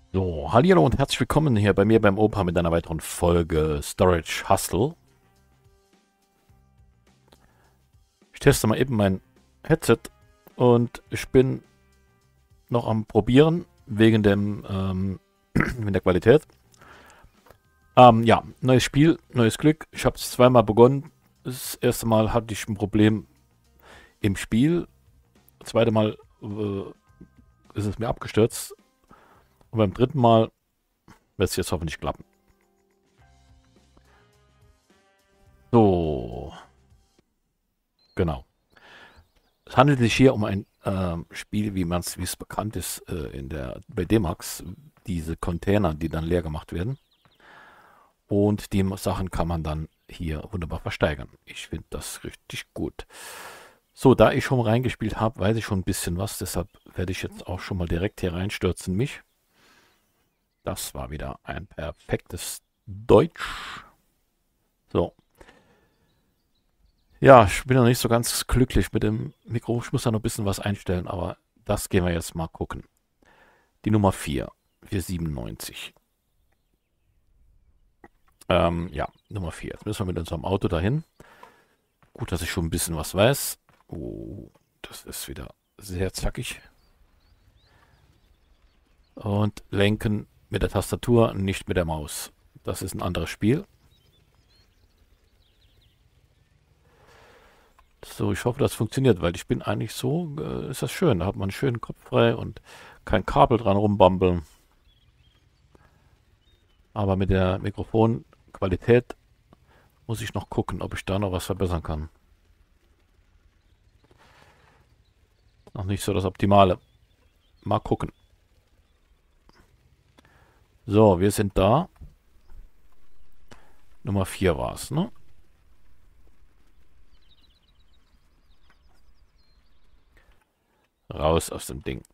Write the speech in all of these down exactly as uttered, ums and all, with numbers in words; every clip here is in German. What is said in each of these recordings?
So, hallo und herzlich willkommen hier bei mir beim Opa mit einer weiteren Folge Storage Hustle. Ich teste mal eben mein Headset und ich bin noch am Probieren wegen dem ähm, wegen der Qualität. Ähm, ja, neues Spiel, neues Glück. Ich habe es zweimal begonnen. Das erste Mal hatte ich ein Problem im Spiel. Das zweite Mal äh, ist es mir abgestürzt. Und beim dritten Mal wird es jetzt hoffentlich klappen. So, genau. Es handelt sich hier um ein ähm, Spiel, wie man es, wie es bekannt ist, äh, in der, bei D-Max, diese Container, die dann leer gemacht werden. Und die Sachen kann man dann hier wunderbar versteigern. Ich finde das richtig gut. So, da ich schon reingespielt habe, weiß ich schon ein bisschen was. Deshalb werde ich jetzt auch schon mal direkt hier reinstürzen mich. Das war wieder ein perfektes Deutsch. So, ja, ich bin noch nicht so ganz glücklich mit dem Mikro. Ich muss da noch ein bisschen was einstellen, aber das gehen wir jetzt mal gucken. Die Nummer vier für siebenundneunzig. Ähm, ja, Nummer vier. Jetzt müssen wir mit unserem Auto dahin. Gut, dass ich schon ein bisschen was weiß. Oh, das ist wieder sehr zackig. Und lenken mit der Tastatur, nicht mit der Maus. Das ist ein anderes Spiel. So, ich hoffe, das funktioniert, weil ich bin eigentlich so, äh, ist das schön. Da hat man einen schönen Kopf frei und kein Kabel dran rumbambeln. Aber mit der Mikrofonqualität muss ich noch gucken, ob ich da noch was verbessern kann. Noch nicht so das Optimale. Mal gucken. So, wir sind da. Nummer vier war es, ne? Raus aus dem Ding.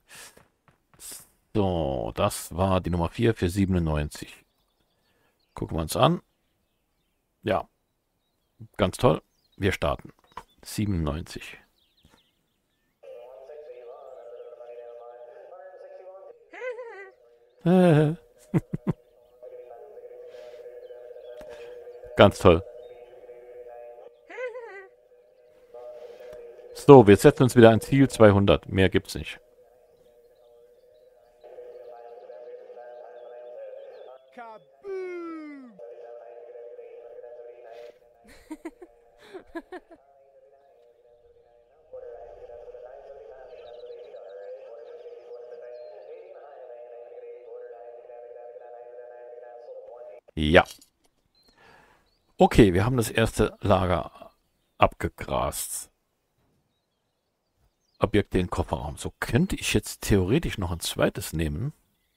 So, das war die Nummer vier für siebenundneunzig. Gucken wir uns an. Ja, ganz toll. Wir starten. siebenundneunzig. Äh, ganz toll. So, wir setzen uns wieder ein Ziel zweihundert. Mehr gibt's nicht. Kaboom! Ja. Okay, wir haben das erste Lager abgegrast. Objekte in Kofferraum. So könnte ich jetzt theoretisch noch ein zweites nehmen.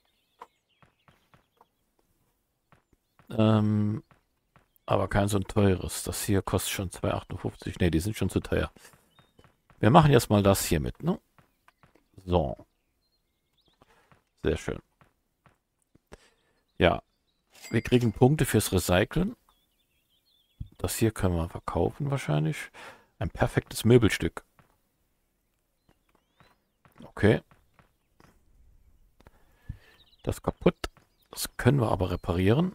Ähm, aber kein so ein teures. Das hier kostet schon zwei achtundfünfzig. Ne, die sind schon zu teuer. Wir machen jetzt mal das hier mit, ne? So, sehr schön. Ja, wir kriegen Punkte fürs Recyceln. Das hier können wir verkaufen wahrscheinlich. Ein perfektes Möbelstück. Okay. Das ist kaputt. Das können wir aber reparieren.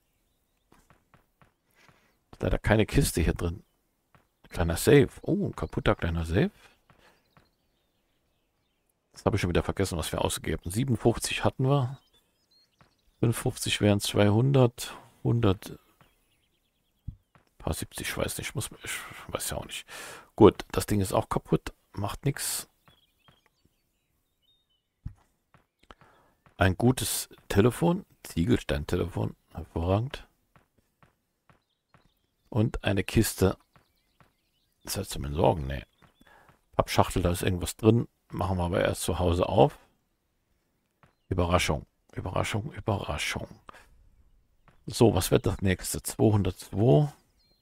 Ist leider keine Kiste hier drin. Kleiner Safe. Oh, ein kaputter kleiner Safe. Das habe ich schon wieder vergessen, was wir ausgegeben haben. siebenundfünfzig hatten wir. fünfundfünfzig wären zweihundert. hundert. Paar siebzig, ich weiß nicht. Muss, ich weiß ja auch nicht. Gut, das Ding ist auch kaputt. Macht nichts. Ein gutes Telefon. Ziegelsteintelefon. Hervorragend. Und eine Kiste. Das heißt zum Entsorgen. Nee. Pappschachtel, da ist irgendwas drin. Machen wir aber erst zu Hause auf. Überraschung. Überraschung, Überraschung. So, was wird das nächste? zweihundertzwei.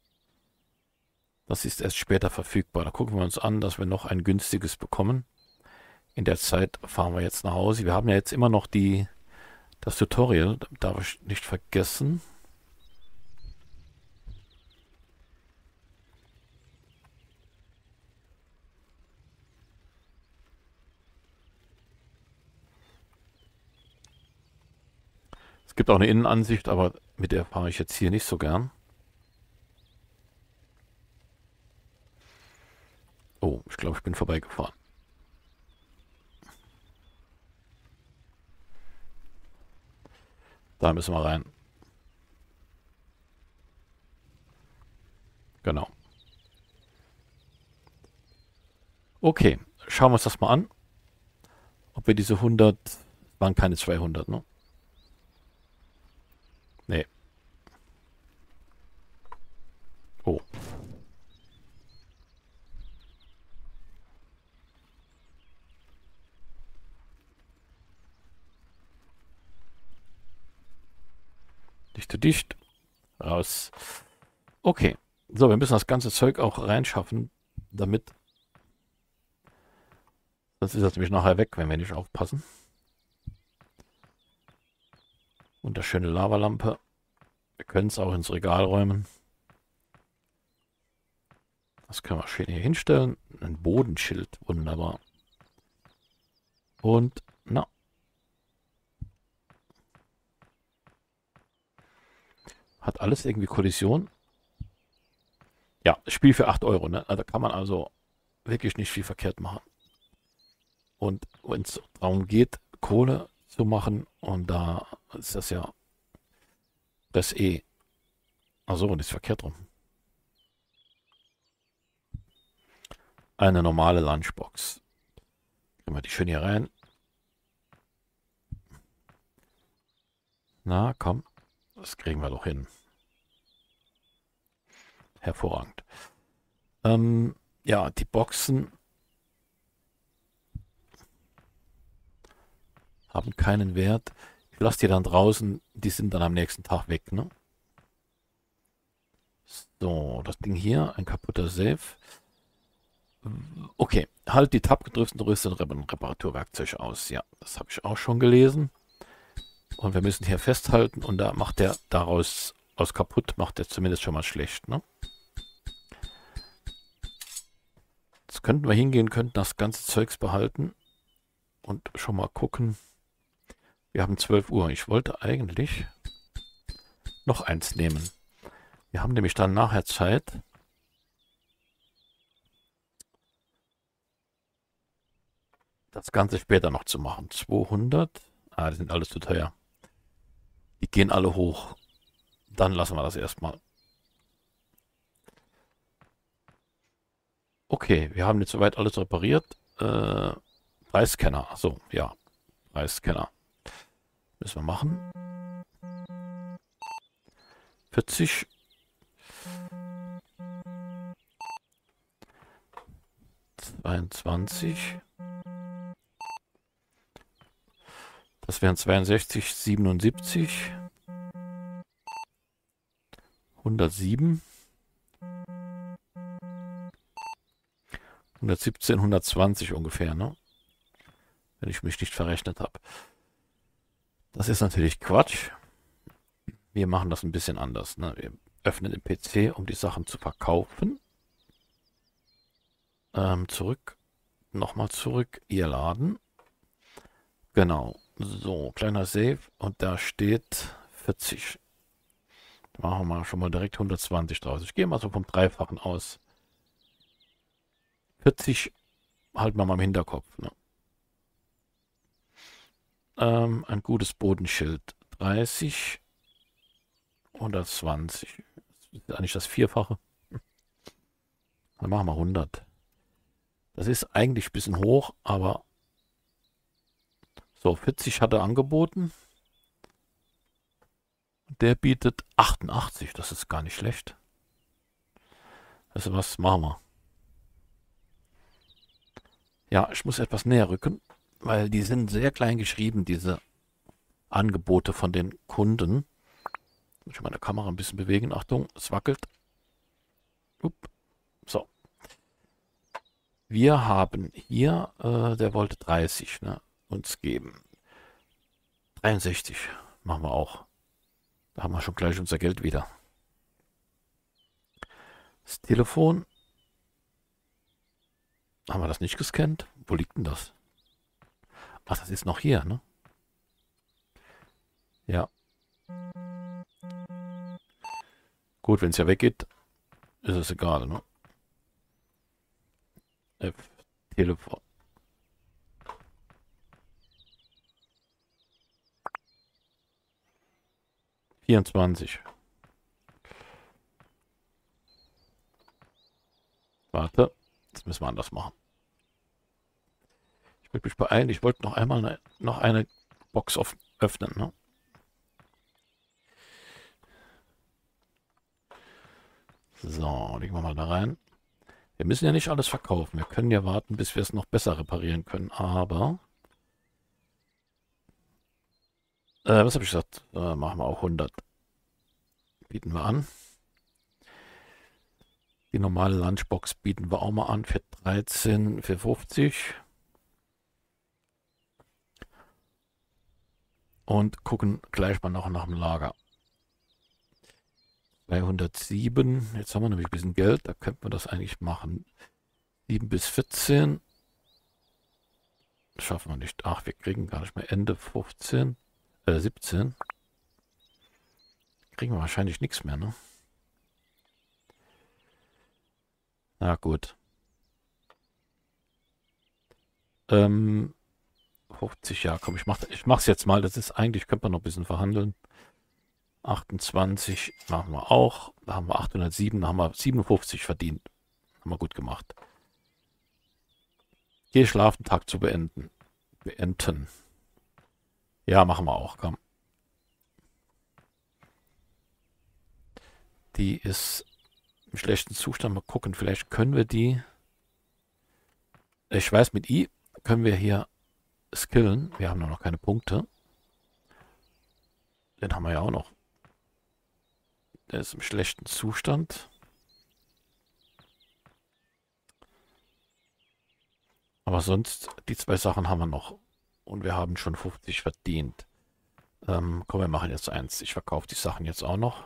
Das ist erst später verfügbar. Da gucken wir uns an, dass wir noch ein günstiges bekommen. In der Zeit fahren wir jetzt nach Hause. Wir haben ja jetzt immer noch die, das Tutorial. Darf ich nicht vergessen. Es gibt auch eine Innenansicht, aber mit der fahre ich jetzt hier nicht so gern. Oh, ich glaube, ich bin vorbeigefahren. Da müssen wir rein. Genau. Okay, schauen wir uns das mal an. Ob wir diese hundert, waren keine zweihundert, ne? Nee. Oh. Dicht zu dicht. Raus. Okay. So, wir müssen das ganze Zeug auch reinschaffen, damit. Sonst ist das nämlich nachher weg, wenn wir nicht aufpassen. Und das schöne Lavalampe. Wir können es auch ins Regal räumen. Das können wir schön hier hinstellen. Ein Bodenschild. Wunderbar. Und, na. Hat alles irgendwie Kollision. Ja, Spiel für acht Euro, ne? Da kann man also wirklich nicht viel verkehrt machen. Und wenn es darum geht, Kohle zu machen, und da ist das ja das E. Achso, und ist verkehrt rum. Eine normale Lunchbox. Gehen wir die schön hier rein. Na, komm. Das kriegen wir doch hin. Hervorragend. Ähm, ja, die Boxen haben keinen Wert. Ich lasse die dann draußen. Die sind dann am nächsten Tag weg, ne? So, das Ding hier, ein kaputter Safe. Okay, halt die Tab gedrückt und rüstet ein Reparaturwerkzeug aus. Ja, das habe ich auch schon gelesen. Und wir müssen hier festhalten, und da macht der daraus aus kaputt, macht der zumindest schon mal schlecht, ne? Jetzt könnten wir hingehen, könnten das ganze Zeugs behalten und schon mal gucken. Wir haben zwölf Uhr. Ich wollte eigentlich noch eins nehmen. Wir haben nämlich dann nachher Zeit. Das Ganze später noch zu machen. zweihundert. Ah, die sind alles zu teuer. Die gehen alle hoch. Dann lassen wir das erstmal. Okay, wir haben jetzt soweit alles repariert. Äh, Preisscanner. Achso, ja. Preisscanner. Müssen wir machen. vierzig. zweiundzwanzig. Das wären zweiundsechzig, siebenundsiebzig. hundertsieben. hundertsiebzehn, hundertzwanzig ungefähr, ne? Wenn ich mich nicht verrechnet habe. Das ist natürlich Quatsch. Wir machen das ein bisschen anders, ne? Wir öffnen den P C, um die Sachen zu verkaufen. Ähm, zurück. Nochmal zurück. Ihr Laden. Genau. So, kleiner Save. Und da steht vierzig. Da machen wir schon mal direkt hundertzwanzig draus. Ich gehe mal so vom Dreifachen aus. vierzig halten wir mal im Hinterkopf. Ne? Ähm, ein gutes Bodenschild. dreißig. hundertzwanzig. Das ist eigentlich das Vierfache. Dann machen wir hundert. Das ist eigentlich ein bisschen hoch, aber so, vierzig hat er angeboten. Der bietet achtundachtzig. Das ist gar nicht schlecht. Also was machen wir? Ja, ich muss etwas näher rücken, weil die sind sehr klein geschrieben, diese Angebote von den Kunden. Muss ich meine Kamera ein bisschen bewegen. Achtung, es wackelt. Upp. So. Wir haben hier, äh, der wollte dreißig, ne, uns geben. dreiundsechzig machen wir auch. Da haben wir schon gleich unser Geld wieder. Das Telefon. Haben wir das nicht gescannt? Wo liegt denn das? Ach, das ist noch hier, ne? Ja. Gut, wenn es ja weggeht, ist es egal, ne? F, Telefon. vierundzwanzig. Warte, das müssen wir anders machen. Ich würde mich beeilen. Ich wollte noch einmal eine, noch eine Box auf, öffnen, ne? So, legen wir mal da rein. Wir müssen ja nicht alles verkaufen. Wir können ja warten, bis wir es noch besser reparieren können. Aber... Äh, was habe ich gesagt? Äh, machen wir auch hundert. Bieten wir an. Die normale Lunchbox bieten wir auch mal an für dreizehn, für fünfzig. Und gucken gleich mal noch nach dem Lager. zweihundertsieben. Jetzt haben wir nämlich ein bisschen Geld. Da könnte man das eigentlich machen. sieben bis vierzehn. Schaffen wir nicht. Ach, wir kriegen gar nicht mehr Ende fünfzehn. Äh, siebzehn. Kriegen wir wahrscheinlich nichts mehr, ne? Na gut. Ähm, fünfzig, ja, komm, ich mach, ich mach's jetzt mal. Das ist eigentlich, könnte man noch ein bisschen verhandeln. achtundzwanzig machen wir auch. Da haben wir achthundertsieben, da haben wir siebenundfünfzig verdient. Haben wir gut gemacht. Geh schlafen, Tag zu beenden. Beenden. Ja, machen wir auch, komm. Die ist im schlechten Zustand. Mal gucken, vielleicht können wir die... Ich weiß, mit I können wir hier skillen. Wir haben noch keine Punkte. Den haben wir ja auch noch. Der ist im schlechten Zustand. Aber sonst, die zwei Sachen haben wir noch. Und wir haben schon fünfzig verdient. Ähm, komm, wir machen jetzt eins. Ich verkaufe die Sachen jetzt auch noch.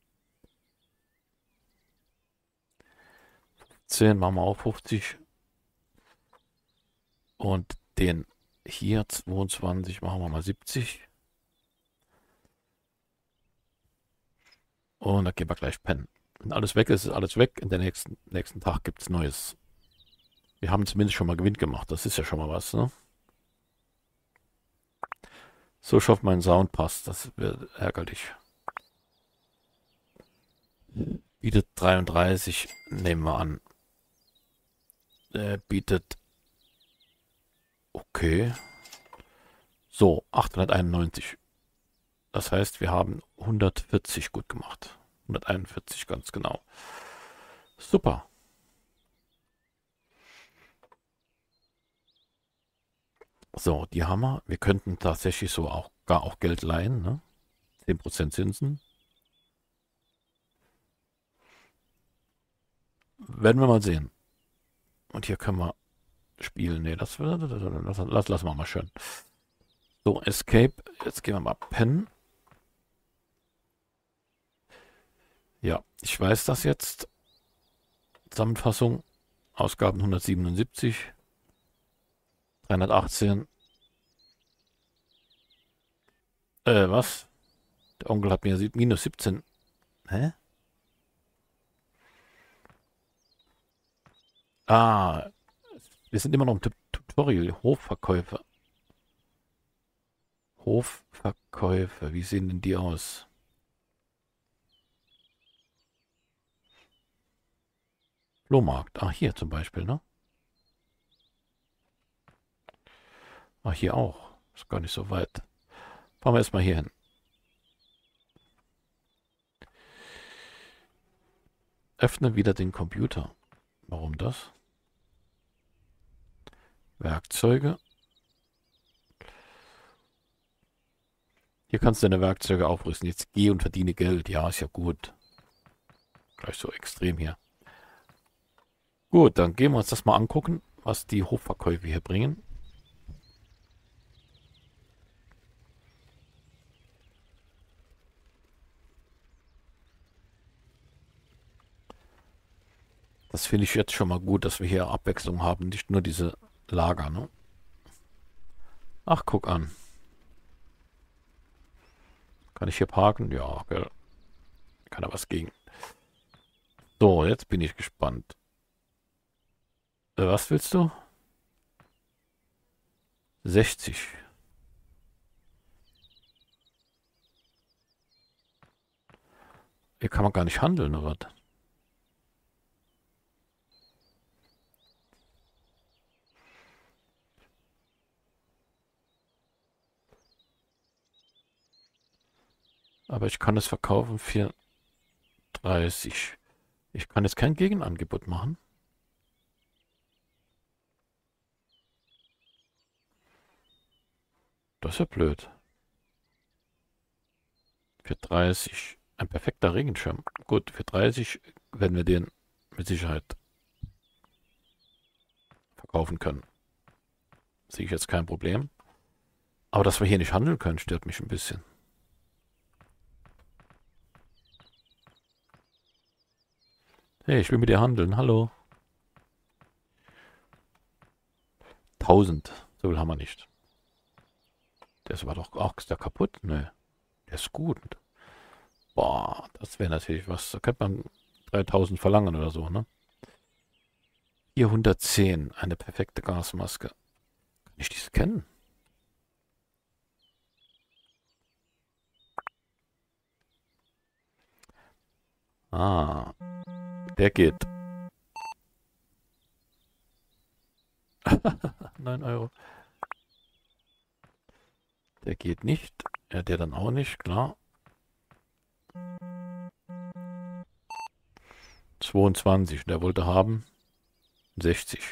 zehn machen wir auch fünfzig. Und den hier zweiundzwanzig machen wir mal siebzig. Und dann gehen wir gleich pennen. Wenn alles weg ist, ist alles weg. In der nächsten, nächsten Tag gibt es Neues. Wir haben zumindest schon mal Gewinn gemacht. Das ist ja schon mal was, ne? So, ich hoffe, mein Sound passt. Das wird ärgerlich. Bietet dreiunddreißig. Nehmen wir an. Äh, bietet... Okay. So, achthunderteinundneunzig. Das heißt, wir haben hundertvierzig gut gemacht. hunderteinundvierzig ganz genau. Super. So, die haben wir. Wir könnten tatsächlich so auch gar auch Geld leihen, ne? zehn Prozent Zinsen. Werden wir mal sehen. Und hier können wir spielen. Ne, das, das, das, das lassen wir mal schön. So, Escape. Jetzt gehen wir mal pennen. Ja, ich weiß das jetzt. Zusammenfassung. Ausgaben hundertsiebenundsiebzig. dreihundertachtzehn. Äh, was? Der Onkel hat mir minus siebzehn. Hä? Ah, wir sind immer noch im Tutorial. Hofverkäufe. Hofverkäufe. Wie sehen denn die aus? Flohmarkt. Ah, hier zum Beispiel, ne? Ah, hier auch. Ist gar nicht so weit. Fahren wir erstmal hier hin. Öffne wieder den Computer. Warum das? Werkzeuge. Hier kannst du deine Werkzeuge aufrüsten. Jetzt geh und verdiene Geld. Ja, ist ja gut. Gleich so extrem hier. Gut, dann gehen wir uns das mal angucken, was die Hofverkäufe hier bringen. Das finde ich jetzt schon mal gut, dass wir hier Abwechslung haben, nicht nur diese Lager, ne? Ach, guck an. Kann ich hier parken? Ja, gell. Kann da was gegen. So, jetzt bin ich gespannt. Äh, was willst du? sechzig. Hier kann man gar nicht handeln, oder was? Aber ich kann es verkaufen für dreißig. Ich kann jetzt kein Gegenangebot machen. Das ist ja blöd. Für dreißig. Ein perfekter Regenschirm. Gut, für dreißig werden wir den mit Sicherheit verkaufen können. Sehe ich jetzt kein Problem. Aber dass wir hier nicht handeln können, stört mich ein bisschen. Hey, ich will mit dir handeln. Hallo. tausend. So viel haben wir nicht. Der war doch auch ist der kaputt? Nö. Der ist gut. Boah, das wäre natürlich was. Da könnte man dreitausend verlangen oder so, ne? vierhundertzehn. Eine perfekte Gasmaske. Kann ich diese kennen? Ah, der geht. neun Euro. Der geht nicht. Ja, der dann auch nicht, klar. zweiundzwanzig. Der wollte haben sechzig.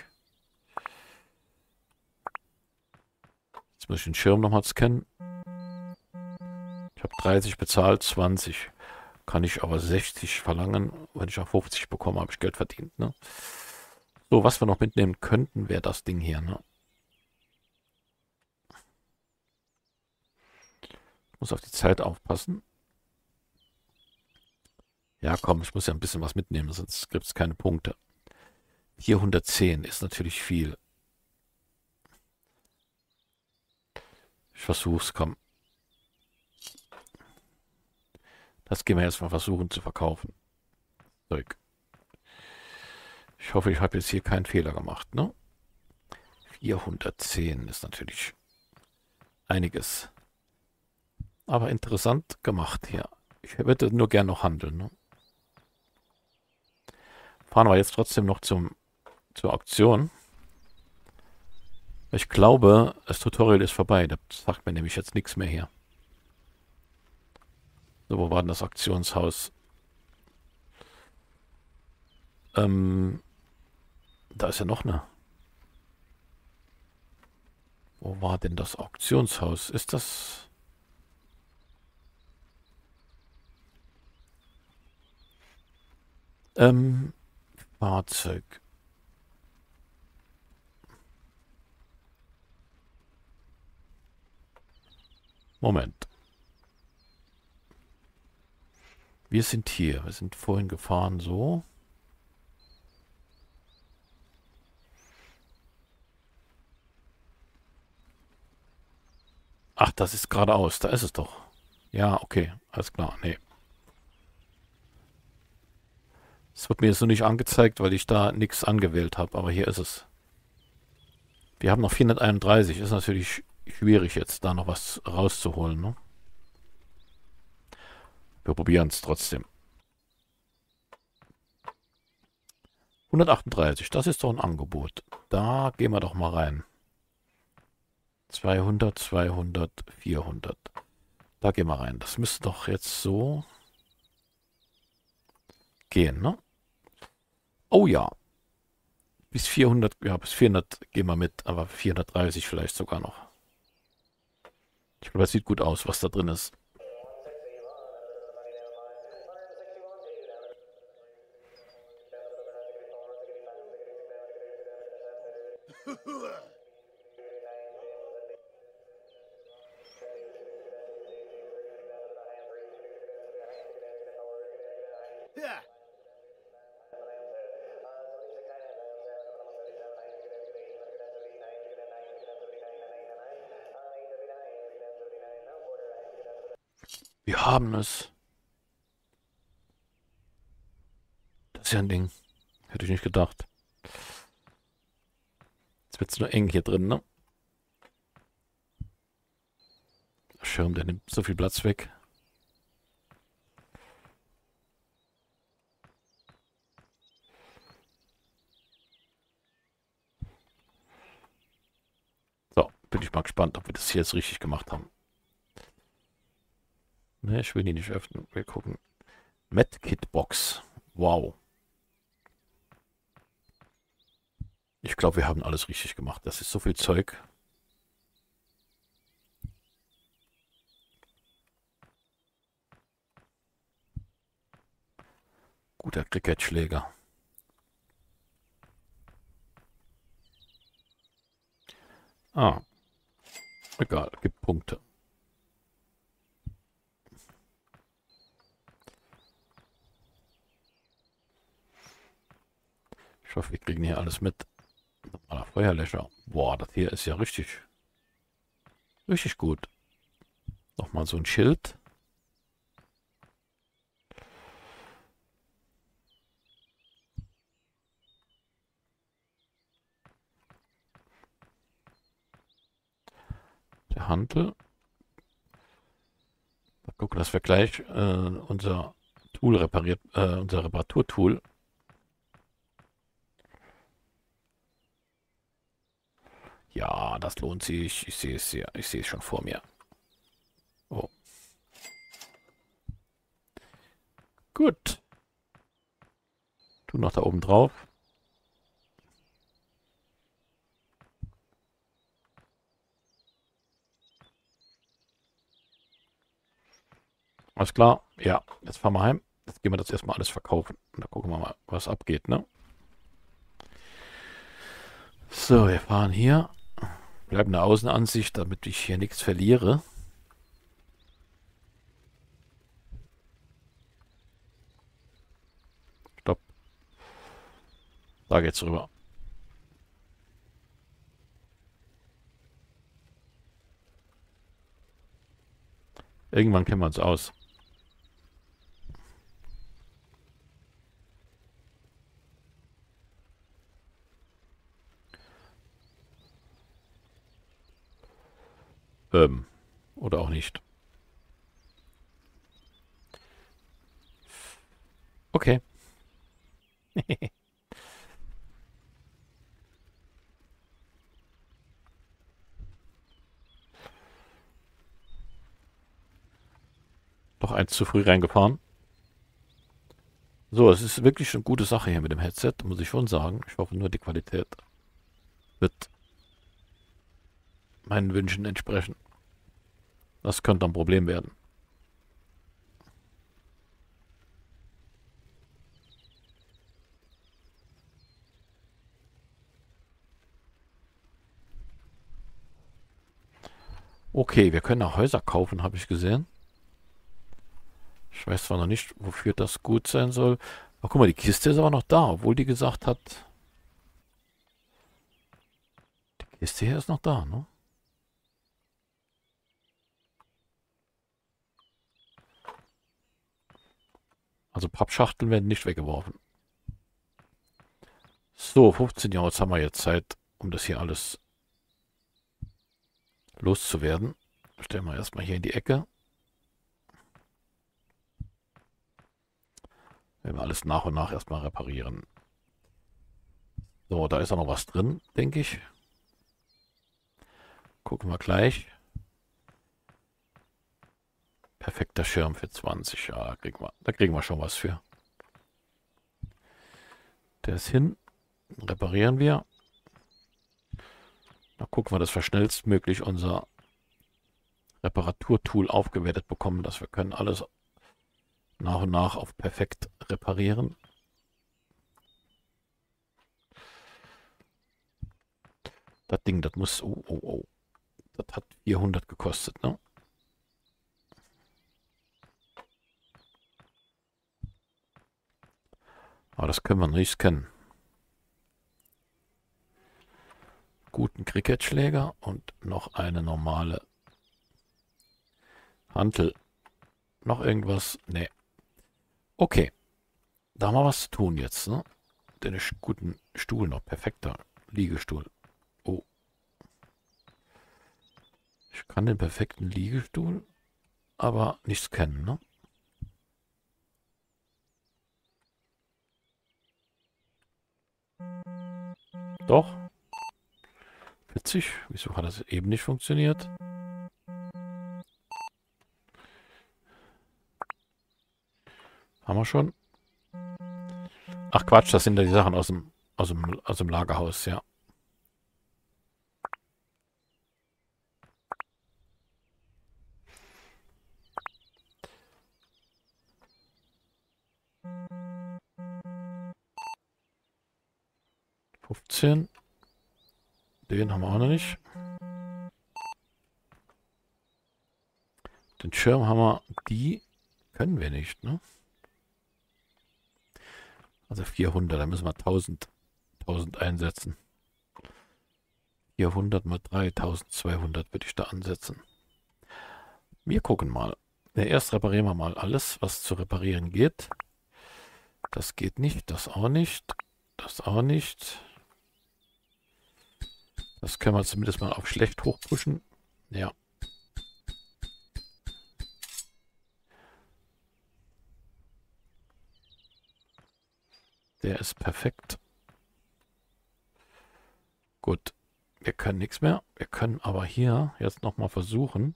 Jetzt muss ich den Schirm nochmal scannen. Ich habe dreißig bezahlt, zwanzig. Kann ich aber sechzig verlangen. Wenn ich auch fünfzig bekomme, habe ich Geld verdient. Ne? So, was wir noch mitnehmen könnten, wäre das Ding hier. Ne? Ich muss auf die Zeit aufpassen. Ja, komm, ich muss ja ein bisschen was mitnehmen, sonst gibt es keine Punkte. vierhundertzehn ist natürlich viel. Ich versuch's, komm. Das gehen wir jetzt mal versuchen zu verkaufen. Zeug. Ich hoffe, ich habe jetzt hier keinen Fehler gemacht, ne? vierhundertzehn ist natürlich einiges. Aber interessant gemacht hier. Ich würde nur gern noch handeln, ne? Fahren wir jetzt trotzdem noch zum, zur Auktion. Ich glaube, das Tutorial ist vorbei. Das sagt mir nämlich jetzt nichts mehr hier. So, wo war denn das Auktionshaus? Ähm, da ist ja noch eine. Wo war denn das Auktionshaus? Ist das... Ähm, Fahrzeug. Moment. Wir sind hier. Wir sind vorhin gefahren so. Ach, das ist geradeaus. Da ist es doch. Ja, okay. Alles klar. Nee. Es wird mir jetzt nur nicht angezeigt, weil ich da nichts angewählt habe. Aber hier ist es. Wir haben noch vierhunderteinunddreißig. Ist natürlich schwierig jetzt, da noch was rauszuholen. Ne? Wir probieren es trotzdem. hundertachtunddreißig. Das ist doch ein Angebot. Da gehen wir doch mal rein. zweihundert, zweihundert, vierhundert. Da gehen wir rein. Das müsste doch jetzt so gehen, ne? Oh ja. Bis vierhundert, ja, bis vierhundert gehen wir mit, aber vierhundertdreißig vielleicht sogar noch. Ich glaube, das sieht gut aus, was da drin ist. Ja. Wir haben es. ist ja ein Ding. Hätte ich nicht gedacht. Jetzt wird es nur eng hier drin, ne? Der Schirm, der nimmt so viel Platz weg. So, bin ich mal gespannt, ob wir das hier jetzt richtig gemacht haben. Ne, ich will die nicht öffnen. Wir gucken. Medkit-Box. Wow. Ich glaube, wir haben alles richtig gemacht. Das ist so viel Zeug. Guter Cricketschläger. Ah. Egal, gibt Punkte. Ich hoffe, wir kriegen hier alles mit. Normaler Feuerlöscher. Boah, das hier ist ja richtig, richtig gut. Nochmal so ein Schild. Der Hantel. Mal gucken, dass wir gleich äh, unser Tool repariert, äh, unser Reparaturtool. Ja, das lohnt sich. Ich sehe es ja, ich sehe es schon vor mir. Oh. Gut. Tu noch da oben drauf. Alles klar. Ja, jetzt fahren wir heim. Jetzt gehen wir das erstmal alles verkaufen. Und dann gucken wir mal, was abgeht, ne? So, wir fahren hier. Bleiben eine Außenansicht, damit ich hier nichts verliere. Stopp. Da geht's rüber. Irgendwann kennen wir uns aus. Ähm, oder auch nicht. Okay. Noch eins zu früh reingefahren. So, es ist wirklich eine gute Sache hier mit dem Headset, muss ich schon sagen. Ich hoffe nur, die Qualität wird meinen Wünschen entsprechen. Das könnte ein Problem werden. Okay, wir können auch Häuser kaufen, habe ich gesehen. Ich weiß zwar noch nicht, wofür das gut sein soll. Ach, guck mal, die Kiste ist aber noch da, obwohl die gesagt hat... Die Kiste hier ist noch da, ne? Also Pappschachteln werden nicht weggeworfen. So, fünfzehn Jahre, jetzt haben wir jetzt Zeit, um das hier alles loszuwerden. Stellen wir erstmal hier in die Ecke. Werden wir alles nach und nach erstmal reparieren. So, da ist auch noch was drin, denke ich. Gucken wir gleich. Perfekter Schirm für zwanzig. Ja, da kriegen wir, da kriegen wir schon was für. Der ist hin. Reparieren wir. Dann gucken wir, dass wir schnellstmöglich unser Reparaturtool aufgewertet bekommen, dass wir können alles nach und nach auf perfekt reparieren. Das Ding, das muss... Oh, oh, oh. Das hat vierhundert gekostet, ne? Aber das können wir nicht scannen. Guten Cricketschläger und noch eine normale Hantel. Noch irgendwas? Nee. Okay. Da haben wir was zu tun jetzt, ne? Den sch- guten Stuhl noch. Perfekter Liegestuhl. Oh. Ich kann den perfekten Liegestuhl, aber nicht scannen, ne? Doch. Witzig. Wieso hat das eben nicht funktioniert? Haben wir schon? Ach Quatsch, das sind ja die Sachen aus dem, aus dem, aus dem Lagerhaus, ja. fünfzehn. Den haben wir auch noch nicht. Den Schirm haben wir. Die können wir nicht, ne? Also vierhundert, da müssen wir tausend, tausend einsetzen. vierhundert mal drei, eintausendzweihundert würde ich da ansetzen. Wir gucken mal. Ja, erst reparieren wir mal alles, was zu reparieren geht. Das geht nicht, das auch nicht, das auch nicht. Das können wir zumindest mal auf schlecht hochpushen. Ja. Der ist perfekt. Gut. Wir können nichts mehr. Wir können aber hier jetzt nochmal versuchen.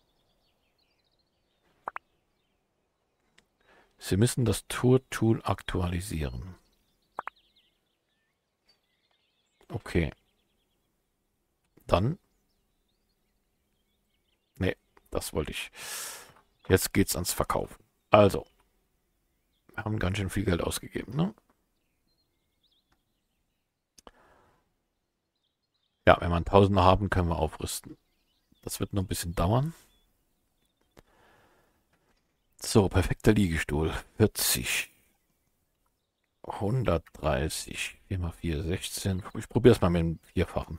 Sie müssen das Tour-Tool aktualisieren. Okay. Dann. Nee, das wollte ich. Jetzt geht's ans Verkaufen. Also. Wir haben ganz schön viel Geld ausgegeben, ne? Ja, wenn wir einen Tausender haben, können wir aufrüsten. Das wird noch ein bisschen dauern. So, perfekter Liegestuhl. vierzig. hundertdreißig. vier mal vier, sechzehn. Ich probiere es mal mit dem Vierfachen.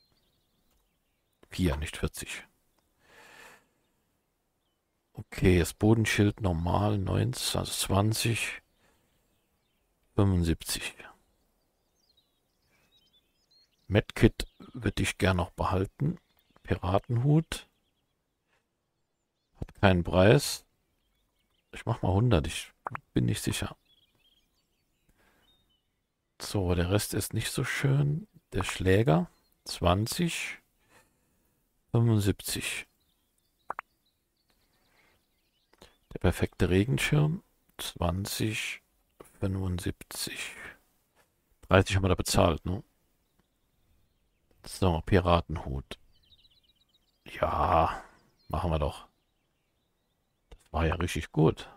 vier, nicht vierzig. Okay, das Bodenschild normal neunzehn, also zwanzig. fünfundsiebzig. Medkit würde ich gern noch behalten. Piratenhut. Hat keinen Preis. Ich mach mal hundert, ich bin nicht sicher. So, der Rest ist nicht so schön. Der Schläger. zwanzig. fünfundsiebzig. Der perfekte Regenschirm. zwanzig. fünfundsiebzig. dreißig haben wir da bezahlt, ne? So, Piratenhut. Ja, machen wir doch. Das war ja richtig gut.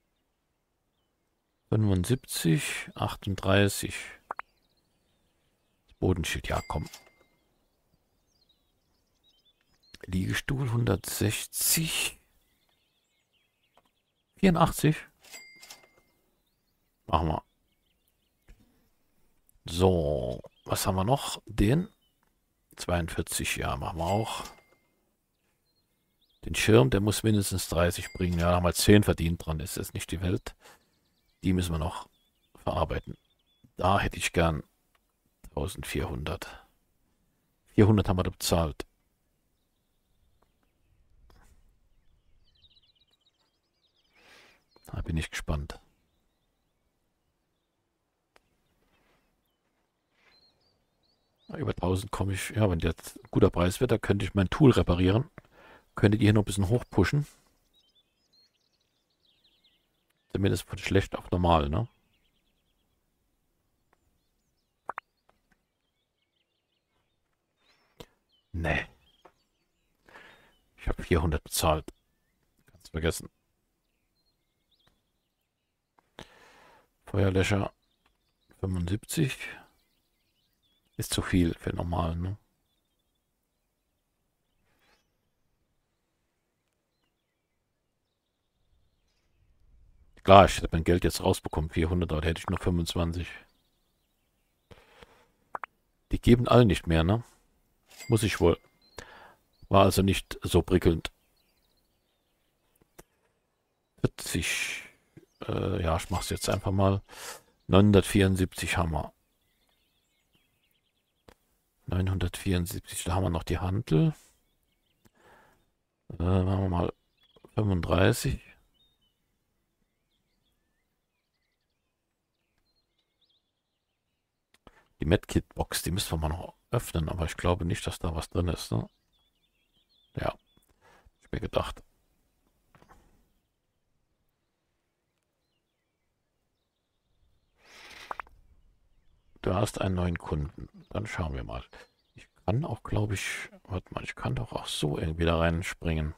fünfundsiebzig, achtunddreißig. Das Bodenschild, ja, komm. Liegestuhl hundertsechzig. vierundachtzig. Machen wir. So, was haben wir noch? Den zweiundvierzig, ja, machen wir auch. Den Schirm, der muss mindestens dreißig bringen. Ja, da haben wir zehn verdient dran, ist jetzt nicht die Welt. Die müssen wir noch verarbeiten. Da hätte ich gern eintausendvierhundert. vierhundert haben wir da bezahlt. Da bin ich gespannt. Über tausend komme ich. Ja, wenn jetzt ein guter Preis wird, da könnte ich mein Tool reparieren. Könntet ihr hier noch ein bisschen hochpushen. Zumindest von schlecht auf normal, ne? Nee. Ich habe vierhundert bezahlt. Kannst vergessen. Feuerlöscher fünfundsiebzig. Ist zu viel für normal, ne? Klar, ich hätte mein Geld jetzt rausbekommen, vierhundert, aber da hätte ich nur fünfundzwanzig. Die geben alle nicht mehr, ne? Muss ich wohl. War also nicht so prickelnd. vierzig. Äh, ja, ich mach's jetzt einfach mal. neunhundertvierundsiebzig haben wir. neunhundertvierundsiebzig, da haben wir noch die Handel. Äh, machen wir mal fünfunddreißig. Die Medkit-Box, die müssen wir mal noch öffnen, aber ich glaube nicht, dass da was drin ist. Ne? Ja, ich mir gedacht. Du hast einen neuen Kunden. Dann schauen wir mal. Ich kann auch, glaube ich, warte mal, ich kann doch auch so irgendwie da reinspringen.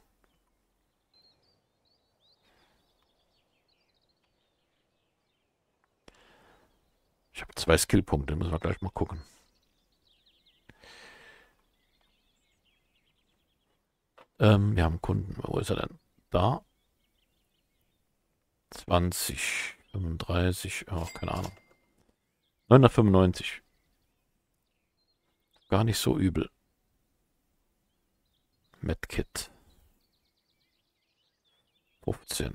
Ich habe zwei Skillpunkte, müssen wir gleich mal gucken. Ähm, wir haben einen Kunden. Wo ist er denn? Da. zwanzig, fünfunddreißig, oh, keine Ahnung. neunhundertfünfundneunzig. Gar nicht so übel. Medkit. fünfzehn.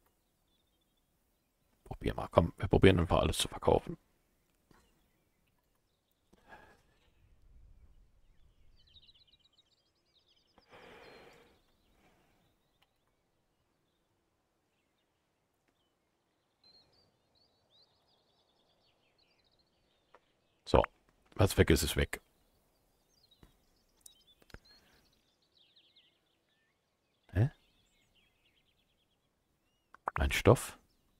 Probier mal. Komm, wir probieren einfach alles zu verkaufen. So, was weg ist, ist weg. Hä? Ein Stoff?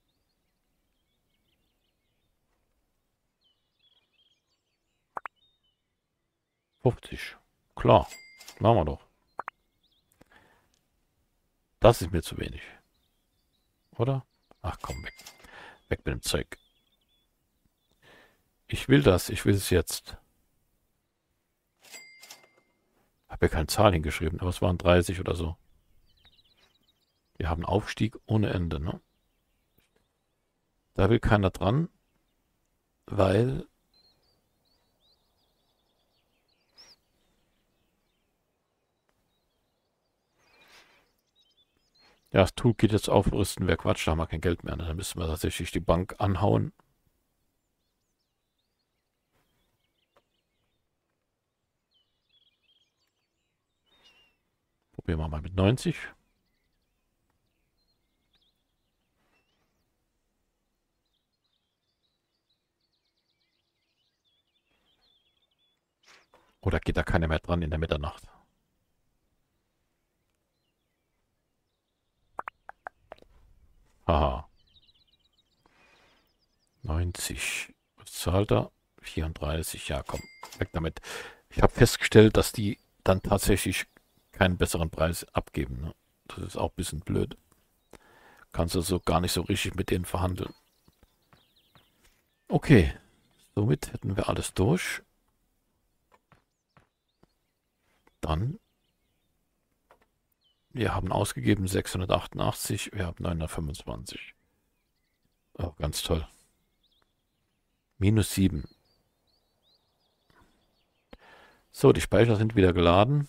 fünfzig. Klar, machen wir doch. Das ist mir zu wenig. Oder? Ach komm, weg. Weg mit dem Zeug. Ich will das, ich will es jetzt. Habe ja keine Zahl hingeschrieben, aber es waren dreißig oder so. Wir haben Aufstieg ohne Ende, ne? Da will keiner dran, weil... Ja, das Toolkit jetzt aufrüsten wäre Quatsch, da haben wir kein Geld mehr. Ne? Dann müssen wir tatsächlich die Bank anhauen. Probieren wir mal mit neunzig. Oder geht da keiner mehr dran in der Mitternacht? Haha. neunzig. Was zahlt er? vierunddreißig. Ja, komm, weg damit. Ich habe festgestellt, dass die dann tatsächlich keinen besseren Preis abgeben. Ne? Das ist auch ein bisschen blöd. Kannst du so gar nicht so richtig mit denen verhandeln. Okay, somit hätten wir alles durch. Dann, wir haben ausgegeben sechshundertachtundachtzig, wir haben neunhundertfünfundzwanzig. Oh, ganz toll. Minus sieben. So, die Speicher sind wieder geladen.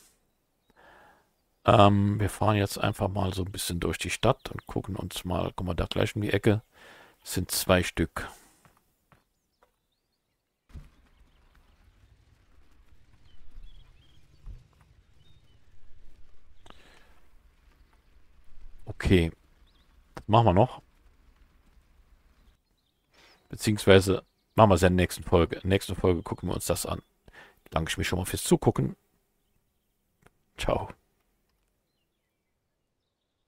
Ähm, wir fahren jetzt einfach mal so ein bisschen durch die Stadt und gucken uns mal, guck mal, da gleich um die Ecke sind zwei Stück. Okay, das machen wir noch. Beziehungsweise machen wir es ja in der nächsten Folge. In der nächsten Folge gucken wir uns das an. Danke ich mich schon mal fürs Zugucken. Ciao.